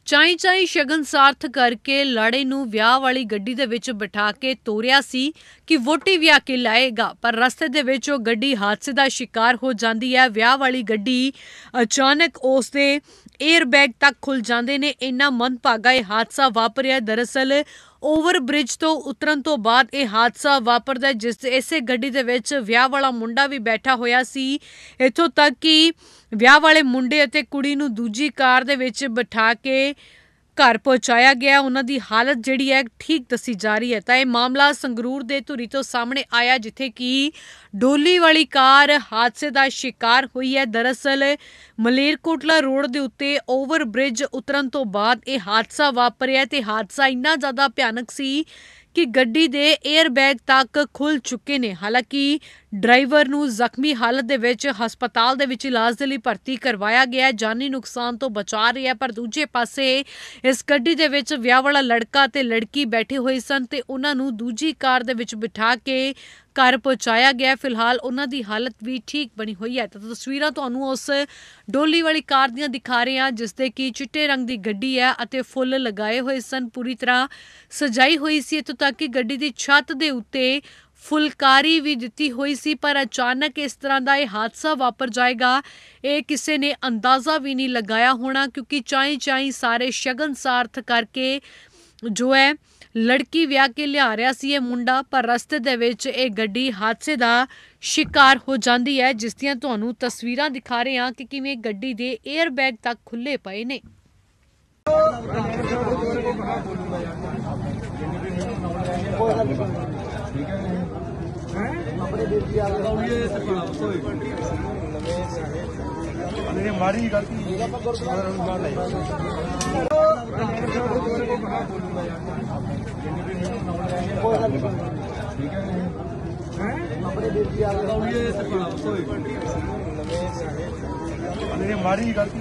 ਚਾਈ ਚਾਈ ਸ਼ਗਨ ਸਾਰਥ ਕਰਕੇ ਲਾੜੇ ਨੂੰ ਵਿਆਹ ਵਾਲੀ ਗੱਡੀ ਦੇ ਵਿੱਚ ਬਿਠਾ ਕੇ ਤੋਰਿਆ ਸੀ ਕਿ ਵੋਟੀ ਵਿਆਹ ਕੇ ਲਾਏਗਾ, ਪਰ ਰਸਤੇ ਦੇ ਵਿੱਚ ਉਹ ਗੱਡੀ ਹਾਦਸੇ ਦਾ ਸ਼ਿਕਾਰ ਹੋ ਜਾਂਦੀ ਹੈ। ਵਿਆਹ ਵਾਲੀ ਗੱਡੀ ਅਚਾਨਕ ਉਸ ਦੇ 에ਅਰ ਬੈਗ ਤੱਕ ਖੁੱਲ ਜਾਂਦੇ ਨੇ। ਇੰਨਾ ਮੰਦਭਾਗਾ ਇਹ ਹਾਦਸਾ ਵਾਪਰਿਆ। ਦਰਅਸਲ ਓਵਰ ਬ੍ਰਿਜ ਤੋਂ ਉਤਰਨ ਤੋਂ ਬਾਅਦ ਇਹ ਹਾਦਸਾ ਵਾਪਰਦਾ, ਜਿਸ ਇਸੇ ਗੱਡੀ ਦੇ ਵਿੱਚ ਵਿਆਹ ਵਾਲਾ ਮੁੰਡਾ ਵੀ ਬੈਠਾ ਹੋਇਆ ਸੀ। ਇੱਥੋਂ ਤੱਕ ਕਿ ਵਿਆਹ ਵਾਲੇ ਮੁੰਡੇ ਅਤੇ ਕੁੜੀ ਨੂੰ ਦੂਜੀ ਕਾਰ ਦੇ ਵਿੱਚ ਬਿਠਾ ਕੇ ਘਰ ਪਹੁੰਚਾਇਆ ਗਿਆ। ਉਹਨਾਂ ਦੀ ਹਾਲਤ ਜਿਹੜੀ ਹੈ ਠੀਕ ਦੱਸੀ ਜਾ ਰਹੀ ਹੈ। ਤਾਂ ਇਹ ਮਾਮਲਾ ਸੰਗਰੂਰ ਦੇ ਧੁਰੀ ਤੋਂ ਸਾਹਮਣੇ ਆਇਆ, ਜਿੱਥੇ ਕਿ ਡੋਲੀ ਵਾਲੀ ਕਾਰ ਹਾਦਸੇ ਦਾ ਸ਼ਿਕਾਰ ਹੋਈ ਹੈ। ਦਰਅਸਲ ਮਲੇਰਕੋਟਲਾ ਰੋਡ ਦੇ ਉੱਤੇ ਓਵਰ ਬ੍ਰਿਜ ਉਤਰਨ ਤੋਂ ਬਾਅਦ ਇਹ ਹਾਦਸਾ ਵਾਪਰਿਆ ਤੇ ਹਾਦਸਾ ਇੰਨਾ ਜ਼ਿਆਦਾ ਭਿਆਨਕ ਸੀ ਕਿ ਗੱਡੀ ਦੇ 에ਅਰ ਬੈਗ ਤੱਕ ਖੁੱਲ ਚੁੱਕੇ ਨੇ। ਹਾਲਾਂਕਿ ਡਰਾਈਵਰ ਨੂੰ ਜ਼ਖਮੀ ਹਾਲਤ ਦੇ ਵਿੱਚ ਹਸਪਤਾਲ ਦੇ ਵਿੱਚ ਇਲਾਜ ਦੇ ਲਈ ਭਰਤੀ ਕਰਵਾਇਆ ਗਿਆ। ਜਾਨੀ ਨੁਕਸਾਨ ਤੋਂ ਬਚਾ ਰਿਹਾ, ਪਰ ਦੂਜੇ ਪਾਸੇ ਇਸ ਗੱਡੀ ਦੇ ਵਿੱਚ ਵਿਆਹ ਵਾਲਾ ਲੜਕਾ ਤੇ ਲੜਕੀ ਬੈਠੇ ਹੋਏ ਸਨ ਤੇ ਉਹਨਾਂ ਨੂੰ ਦੂਜੀ ਕਾਰ ਦੇ ਵਿੱਚ ਬਿਠਾ ਕੇ ਘਰ ਪਹੁੰਚਾਇਆ ਗਿਆ। ਫਿਲਹਾਲ ਉਹਨਾਂ ਦੀ ਹਾਲਤ ਵੀ ਠੀਕ ਬਣੀ ਹੋਈ ਹੈ। ਤਾਂ ਤਸਵੀਰਾਂ ਤੁਹਾਨੂੰ ਉਸ ਡੋਲੀ ਵਾਲੀ ਕਾਰ ਦੀਆਂ ਦਿਖਾ ਰਹੇ ਹਾਂ, ਜਿਸ ਦੇ ਕਿ ਚਿੱਟੇ ਰੰਗ ਦੀ ਗੱਡੀ ਹੈ ਅਤੇ ਫੁੱਲ ਲਗਾਏ ਹੋਏ ਸਨ, ਪੂਰੀ ਤਰ੍ਹਾਂ ਸਜਾਈ ਹੋਈ ਸੀ। ਇੱਥੋਂ ਤੱਕ ਕਿ ਗੱਡੀ ਦੀ ਛੱਤ ਦੇ ਉੱਤੇ ਫੁਲਕਾਰੀ ਵੀ ਦਿੱਤੀ ਹੋਈ ਸੀ, ਪਰ ਅਚਾਨਕ ਇਸ ਤਰ੍ਹਾਂ ਦਾ ਇਹ ਹਾਦਸਾ ਵਾਪਰ ਜਾਏਗਾ ਇਹ ਕਿਸੇ ਨੇ ਅੰਦਾਜ਼ਾ ਵੀ ਨਹੀਂ ਲਗਾਇਆ ਹੋਣਾ, ਕਿਉਂਕਿ ਚਾਈ ਚਾਈ ਸਾਰੇ ਸ਼ਗਨ ਸਾਰਥ ਕਰਕੇ ਜੋ ਹੈ ਲੜਕੀ ਵਿਆਹ ਕੇ ਲਿਆ ਰਿਹਾ ਸੀ ਇਹ ਮੁੰਡਾ, ਪਰ ਰਸਤੇ ਦੇ ਵਿੱਚ ਇਹ ਗੱਡੀ ਹਾਦਸੇ ਦਾ ਸ਼ਿਕਾਰ ਹੋ ਜਾਂਦੀ ਹੈ, ਜਿਸ ਦੀਆਂ ਤੁਹਾਨੂੰ ਤਸਵੀਰਾਂ ਦਿਖਾ ਰਹੇ ਹਾਂ ਕਿ ਕਿਵੇਂ ਗੱਡੀ ਦੇ 에ਅਰ ਬੈਗ ਤੱਕ ਖੁੱਲੇ ਪਏ ਨੇ। माड़ी गलती माड़ी गलती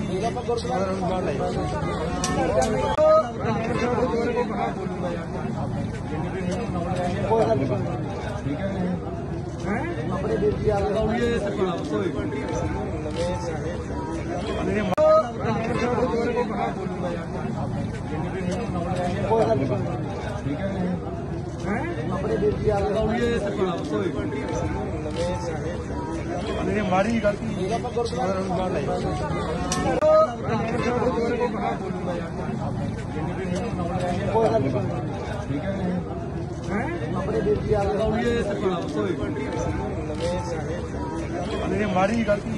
माड़ी गलती माड़ी गलती